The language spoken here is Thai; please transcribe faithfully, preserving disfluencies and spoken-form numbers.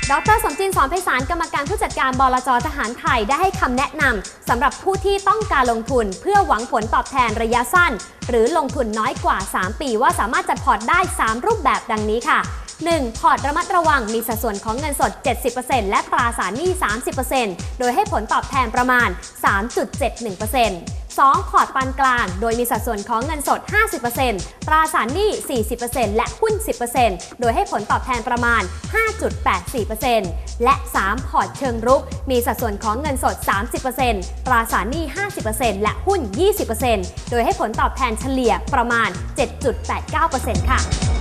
ดร.สมจินต์ สอนไพศาลกรรมการผู้จัดการบลจ.ทหารไทยได้ให้คำแนะนำสำหรับผู้ที่ต้องการลงทุนเพื่อหวังผลตอบแทนระยะสั้นหรือลงทุนน้อยกว่าสามปีว่าสามารถจัดพอร์ตได้สามรูปแบบดังนี้ค่ะ หนึ่ง. พอร์ตระมัดระวังมีสัดส่วนของเงินสด เจ็ดสิบเปอร์เซ็นต์ และตราสารหนี้ สามสิบเปอร์เซ็นต์ โดยให้ผลตอบแทนประมาณ สามจุดเจ็ดหนึ่งเปอร์เซ็นต์ สอง. พอร์ตปานกลางโดยมีสัดส่วนของเงินสด ห้าสิบเปอร์เซ็นต์ ตราสารหนี้ สี่สิบเปอร์เซ็นต์ และหุ้น สิบเปอร์เซ็นต์ โดยให้ผลตอบแทนประมาณ ห้าจุดแปดสี่เปอร์เซ็นต์ และ สาม. พอร์ตเชิงรุกมีสัดส่วนของเงินสด สามสิบเปอร์เซ็นต์ ตราสารหนี้ ห้าสิบเปอร์เซ็นต์ และหุ้น ยี่สิบเปอร์เซ็นต์ โดยให้ผลตอบแทนเฉลี่ยประมาณ เจ็ดจุดแปดเก้าเปอร์เซ็นต์ ค่ะ